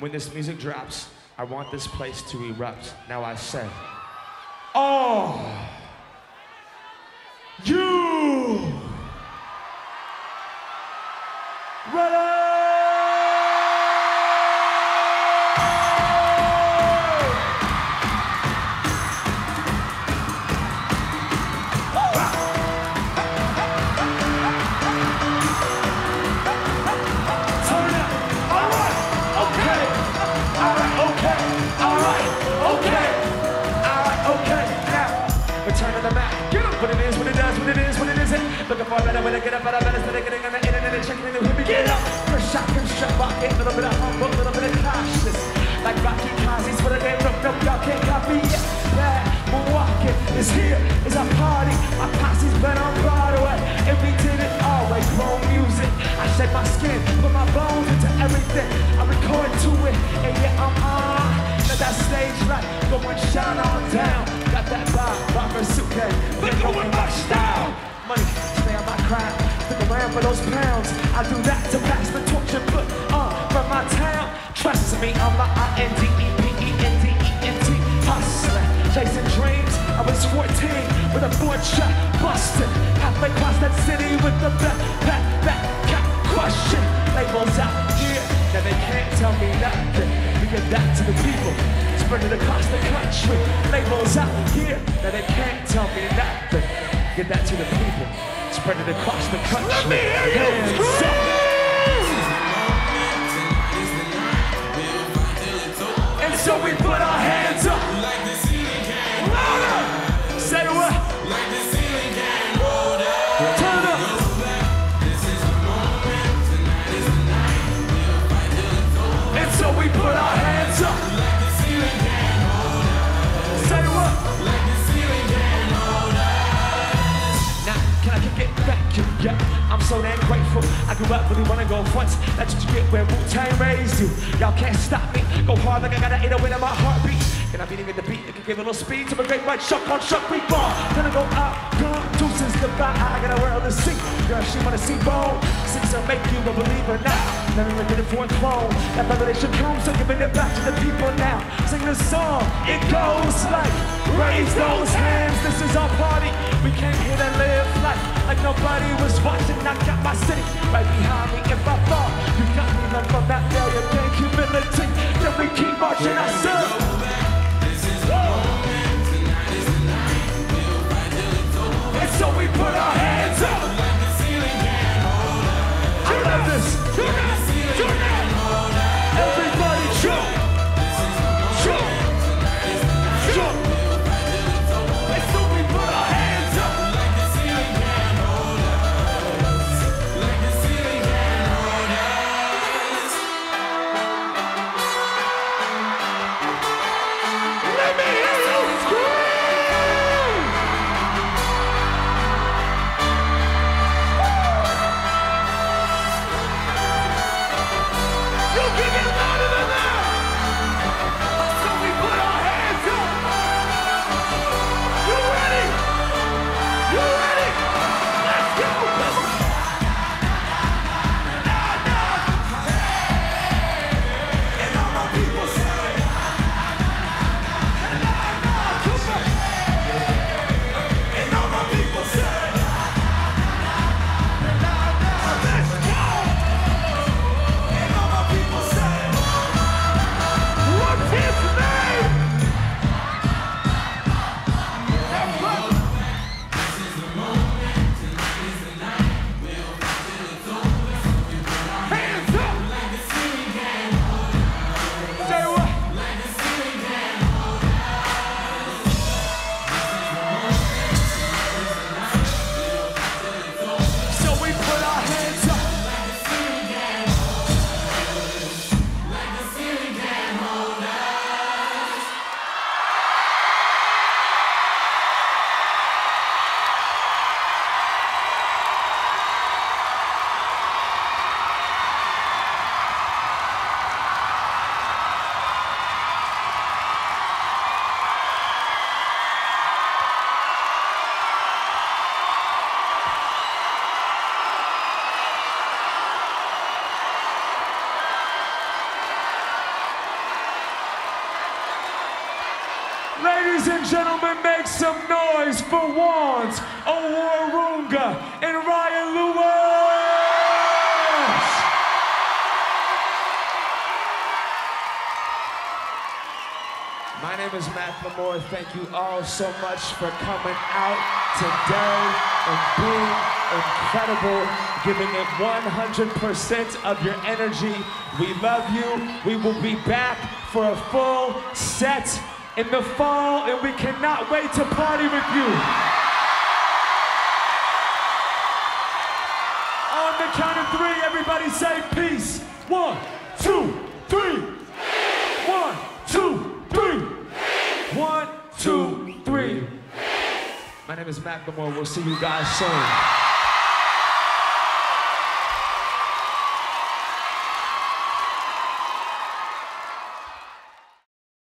When this music drops, I want this place to erupt. Now I say, oh, you ready? Return to the Mac. Get up. What it is, what it does, what it is, what it isn't. Looking for a better way to get up, better, better, instead of getting on the internet and checking in the hood. Get up. First shot, first shot, rocket. A little bit of humble, a little bit of cautious. Like Rocky Kazi's for the game. Nope, y'all can't copy it. Bad Milwaukee is here, is a party. My posse's been on Broadway, and we did it always. Grown music. I shed my skin, put my bones into everything. I record to it, and yeah, I'm on. Let that stage light go and shine on down. Got that vibe, Robert Suke, liquor with my style. Money, stay on my crown, stick around for those pounds. I do that to pass the torch and put on from my town. Trust me, I'm my INDEPENDENT hustler, chasing dreams. I was 14 with a board shot, busted. Halfway across that city with the back, question. Labels out here, now they can't tell me nothing. We give that to the people, spread it across the country. Labels out here, now they can't tell me nothing. Give that to the people, spread it across the country. Let me hear you scream! And so we put our hands up. Like the ceiling can hold up. Say what? Like the ceiling can hold up. Turn up. This is the moment. Tonight is the night. We'll fight till it's over. And so we put our hands up. Like the ceiling can hold up. Say what? Like the ceiling can hold up. Now, can I kick it back? Yeah, I'm so damn grateful. I grew up really wanna go fronts. That's what you get where Wu-Tang raised you. Y'all can't stop me. Go hard like I got an 808 in my heartbeat. And I'm beating at the beat. It can give a little speed to a great white shuck on shuck we ball. Gonna go out, gone, deuces goodbye. I got a world to see. Girl, she wanna see bone. Sings will make you a believer now. Never been it for a throne. That revelation comes, so giving it back to the people now. Sing the song. It goes like, raise those hands. This is our party. We came here to live life like nobody was watching. I got my city right behind me. If I fall, you got me left from that failure. Thank humility. Then we keep marching ourselves. And so we put our hands up. Like the ceiling can hold up. I love this. Turn up. Everybody jump. Jump. Jump. And so we put our hands up. Like the ceiling can hold up. Like the ceiling can hold up. Ladies and gentlemen, make some noise for Wands, Owarunga, and Ryan Lewis! My name is Matt Lamore. Thank you all so much for coming out today and being incredible, giving it 100% of your energy. We love you. We will be back for a full set in the fall, and we cannot wait to party with you. On the count of 3, everybody say peace. 1, 2, 3. 1, 2, 3. 1, 2, 3. My name is Matt Lamore. We'll see you guys soon.